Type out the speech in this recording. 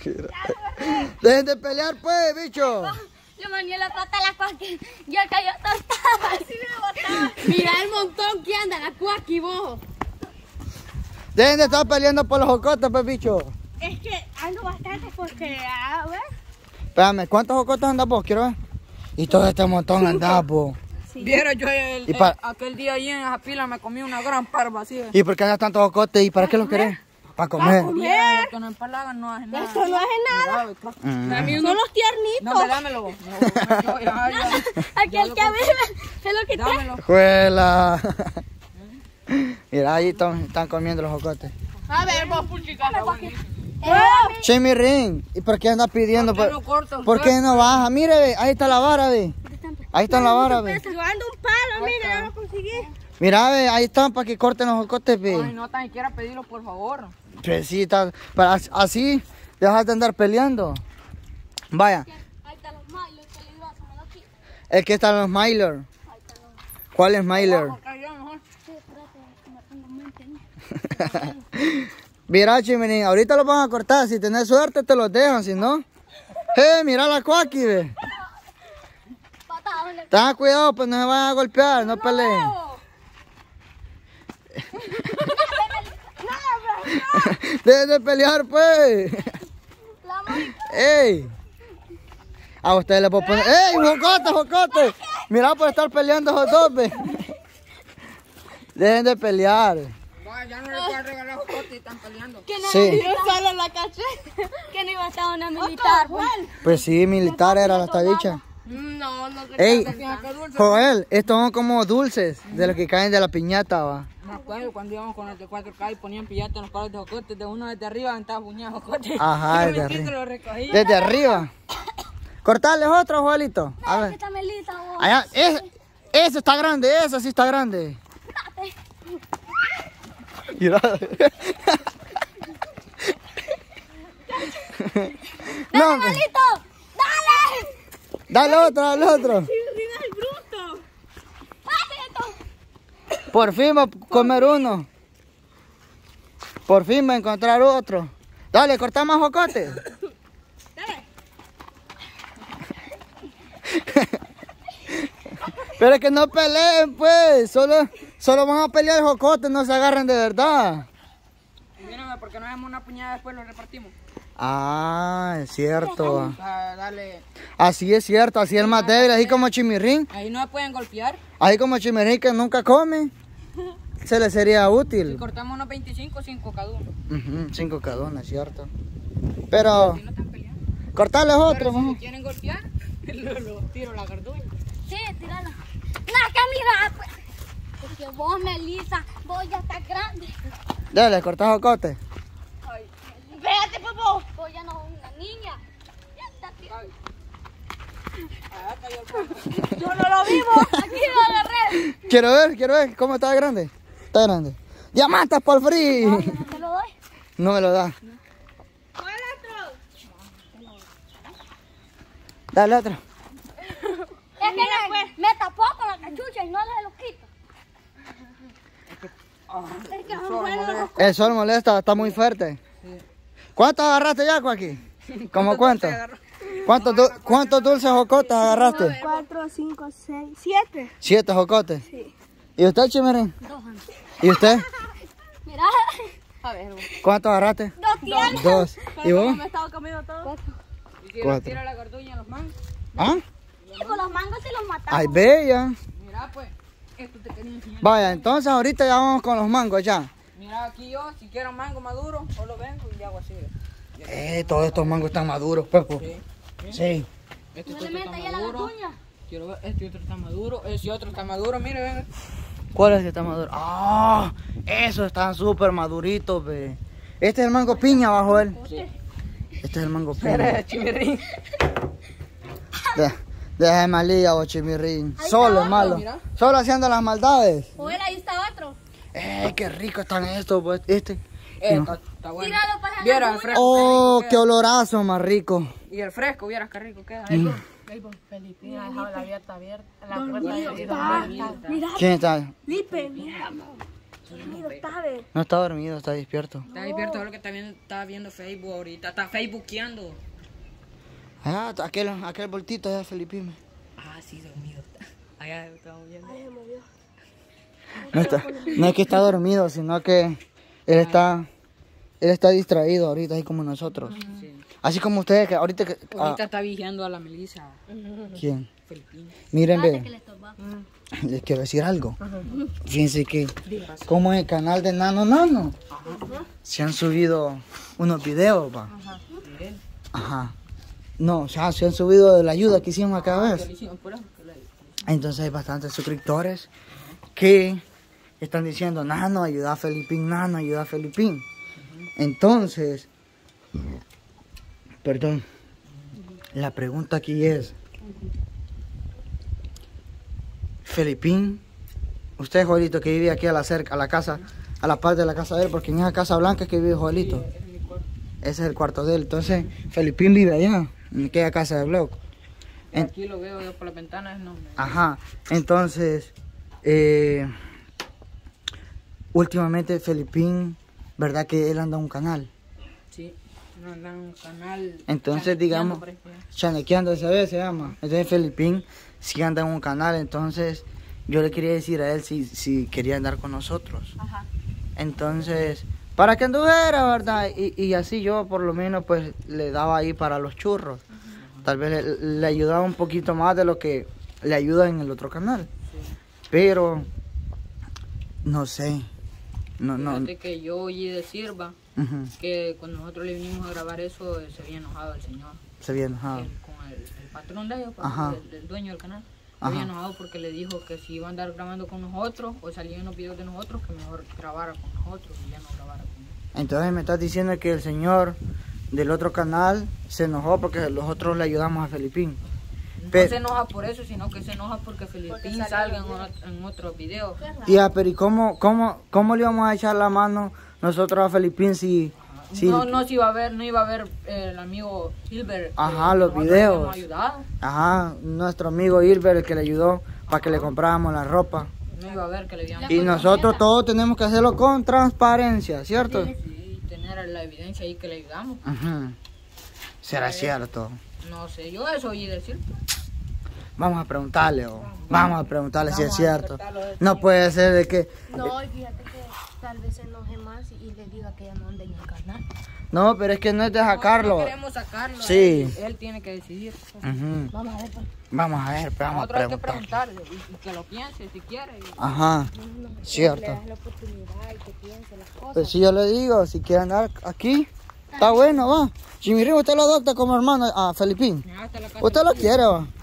Dejen de pelear, pues, bicho. Yo mané la pata a la cuaqui. Ya cayó tostada. Así me botaba. Mira el montón que anda la cuaqui, vos. Dejen de estar peleando por los jocotes, pues, bicho. Es que ando bastante porque, a ver. Espérame, ¿cuántos jocotes andas vos? Quiero ver. Y todo este montón andás vos. Sí. Viera yo aquel día allí en esa pila me comí una gran parva así. ¿Y por qué andas tantos jocotes? ¿Y para qué los querés? Para comer. Mira, que no empalagan no hace nada. Esto no hace nada. Dame Son los tiernitos. No, dámelo. Aquel que vive se lo quité. Dámelo. Juela. Mira, ahí están comiendo los jocotes. A ver, vos, puchica. Chimirín, ¿y por qué andas pidiendo? ¿Por qué no corta ¿Por usted? qué no baja? Mire, ve, ahí está la vara, ve. Ahí está la vara, ve. Yo ando un palo, mira, ya lo conseguí. Mira, ve, ahí están para que corten los jocotes, Ay, ve. no tan siquiera pedirlo, por favor. Pues sí, así dejas de andar peleando. Vaya, Ahí están los malos, peligrosos, me lo quito. el que está en los Myler. ¿Cuál es Myler? Acá yo mejor. Sí, espérate, que me tengo mente, ¿no? Mira, Chimirín, ahorita los van a cortar. Si tenés suerte, te los dejan, si no. Mira la cuaqui, ve. Patada, ¿dónde? Tengan cuidado, pues no se vayan a golpear, no peleen. Dejen de pelear, pues. La marica. ¡Ey! A ustedes les puedo poner... ¡Ey, jocote, jocote! Mira por estar peleando esos dos, ve. Dejen de pelear. Va, ya no le puedo regalar jocote y están peleando. Que no, Sí. Yo solo la caché. que no iba a estar una militar. Pues. Pues sí, militar era la tabicha. No, no sé. ¡Ey! Qué dulce. Joel, estos son como dulces de los que caen de la piñata, va. Me acuerdo cuando íbamos con el de 4K y ponían pillata en los palos de jocotes. De uno desde arriba aventaba puñados jocotes. Ajá, Y desde mi tito arriba. lo recogía. Desde arriba. Cortarles otro, Joelito. A Que ver. está melita, vos. Allá, ese está grande, ese sí está grande. Mira. No, hombre. ¡Malito! ¡Dale! Dale otro. Mira el bruto. ¡Pásale! Por fin va a comer uno. Por fin va a encontrar otro. Dale, corta más jocote. Pero es que no peleen, pues. Solo van a pelear jocote, no se agarren de verdad. Y mírame, porque no hacemos una puñada después lo repartimos. Ah, es cierto. Dale. Así es cierto, así es el más débil, así como Chimirín. Ahí no me pueden golpear. Así como Chimirín que nunca come. Se le sería Si útil. cortamos unos 25, 5 cada uno. 5 cada uno, es cierto. Pero, Si no están peleando. cortarles Pero otro, si mejor. me quieren golpear, lo tiro la garduña. Sí, tíralo. No, que mira, pues. Porque vos, Melissa, vos ya estás grande. Dale, corta jocote. Espérate, pues vos. Vos ya no sos una niña. Ya está tirando. Ah, cayó el polvo. Yo no lo vivo. Aquí lo agarré. Quiero ver, ¿cómo está grande? Está grande. ¡Diamantes por free! No te lo doy. No me lo da. ¿Cuál otro? Dale otro. Es que me tapó con la cachucha y no se lo quito. Es que son buenos. El sol molesta, está muy fuerte. ¿Cuántos agarraste ya, Joaquín? ¿Cómo cuántos? ¿Cuántos dulces jocotes agarraste? 4, 5, 6, 7. 7 jocotes. Sí. ¿Y usted, Chimirín? 2 años. ¿Y usted? Mira, A ver, vos. ¿Cuántos agarraste? 2 tiernos. 2. ¿Y vos? Me he estado comiendo todo. Y si le 4. tira la garduña a los mangos. ¿Ah? Y con los mangos se los matamos. Ay, bella. Mira, pues, esto te quería enseñar. Vaya, entonces ahorita ya vamos con los mangos ya. Mira, aquí yo, si quiero mango maduro, solo vengo y hago así. Todos estos mangos están maduros, Pepo. Sí. Sí. Este No otro le está meta ya la maduro. garduña. Quiero ver, este otro está maduro. Ese otro está maduro, mire, ven. ¿Cuál es el que está maduro? ¡Ah! Esos están súper maduritos, ve. Este es el mango piña bajo él. Sí. Este es el mango piña. Chimirín. Deja de malilla, o Chimirín. Solo es malo. mira. Solo haciendo las maldades. Joder, ahí está otro. ¡Qué rico están estos, pues! Este. Está bueno. Tíralo para la Viera el garduña. fresco. ¡Oh, qué olorazo más rico! Y el fresco, vieras qué rico queda. Felipe ha dejado la puerta abierta. La puerta abierta. Mira, ¿Quién está? Felipe, mira. Dormido está, ve. No está dormido, está despierto. Está despierto, solo que está viendo Facebook ahorita. Está facebookeando. Ah, aquel voltito allá, Felipín. Ah, sí, dormido está. Allá estamos viendo. Ay, se movió. No es que está dormido, sino que él está distraído ahorita, así como nosotros. Sí. Así como ustedes, que ahorita... Ahorita está vigiando a la Melissa. ¿Quién? Felipín. Miren, Espérate ve, que le estorba. les quiero decir algo. Fíjense que, como en el canal de Nano, se han subido unos videos, va. Miren. Ajá. No, o sea, se han subido de la ayuda que hicimos cada Que vez. le hicimos por eso, que le- Entonces hay bastantes suscriptores que están diciendo, Nano, ayuda a Felipín, Nano, ayuda a Felipín. Entonces, perdón, la pregunta aquí es, Felipín, usted, Joelito, que vive aquí a la casa, a la parte de la casa de él, porque en esa casa blanca es que vive Joelito. Ese es el cuarto de él. Entonces, Felipín vive allá, en aquella casa de blog. Aquí lo veo yo por la ventana, no. Ajá, entonces, últimamente Felipín, ¿verdad que él anda en un canal? Sí, no anda en un canal. Entonces, digamos, Chanequeando esa vez se llama. Entonces Felipín sí anda en un canal, entonces yo le quería decir a él si quería andar con nosotros. Ajá. Entonces, para que anduviera, ¿verdad? Y así yo por lo menos pues le daba ahí para los churros. Tal vez le ayudaba un poquito más de lo que le ayuda en el otro canal. Pero, no sé. No. Fíjate que yo oí decir, va, Ujú. que cuando nosotros le vinimos a grabar eso, se había enojado el señor. Se había enojado. Con el patrón de ellos, pues, Ajá. el dueño del canal. Se Ajá. había enojado porque le dijo que si iba a andar grabando con nosotros o salían los videos de nosotros, que mejor grabara con nosotros y ya no grabara con nosotros. Entonces me estás diciendo que el señor del otro canal se enojó porque nosotros le ayudamos a Felipín. No Pe- se enoja por eso, sino que se enoja porque Felipín salga en otros videos. Tía, pero ¿y cómo le íbamos a echar la mano nosotros a Felipín si No iba a ver el amigo Hilbert. Ajá, que los nosotros videos. le hemos ayudado. Ajá, nuestro amigo Hilbert, el que le ayudó para que le compráramos la ropa. No iba a ver que le habían Y nosotros todos tenemos que hacerlo con transparencia, ¿cierto? Sí, tener la evidencia ahí que le ayudamos. Ajá. Será cierto. No sé, yo eso oí decir. Vamos a preguntarle, vamos a preguntarle si es Vamos a cierto. despertarlo de- No puede ser de que... No, y fíjate que tal vez se enoje más y le diga que ya no ande en el canal. No, pero es que no es de sacarlo. No queremos sacarlo. Sí. Él tiene que decidir. Ujú. Vamos a ver, pues. Vamos a ver, pero vamos a Nosotros hay que preguntar. preguntarle y que lo piense si quiere. Ajá, Le cierto. das la oportunidad y que piense las cosas. Pues si yo le digo, si quiere andar aquí, está bueno, va. Si mi usted lo adopta como hermano a Felipín. Hasta la casa. Usted lo quiere, va.